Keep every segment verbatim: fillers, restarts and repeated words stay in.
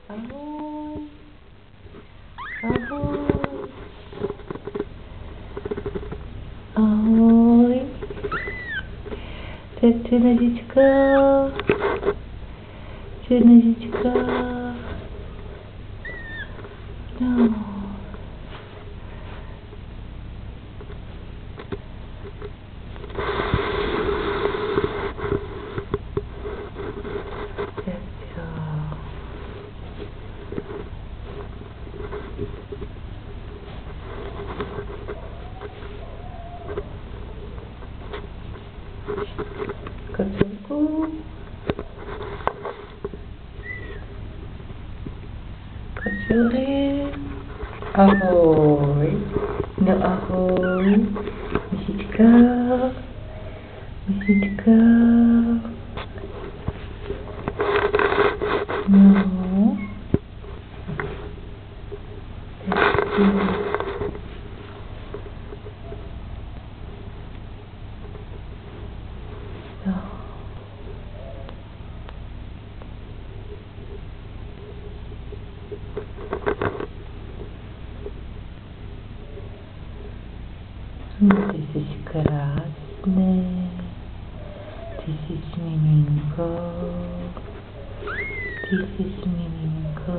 Ahoj. Ahoj. Ahoj. Tak černožička. Černožička. No. Kacurku. Kacuri. Ahoj. No ahoj. Myšička. Myšička. No. No. Ty jsi krásný, ty jsi miminko, ty jsi miminko.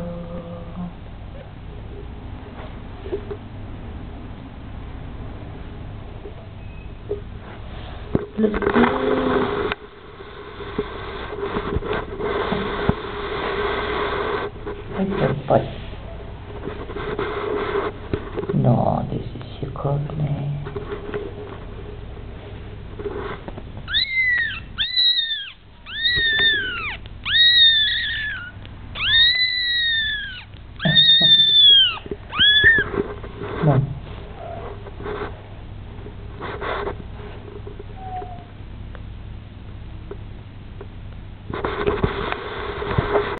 Lucky. Pojď sem, pojď. No, ty jsi šikovný.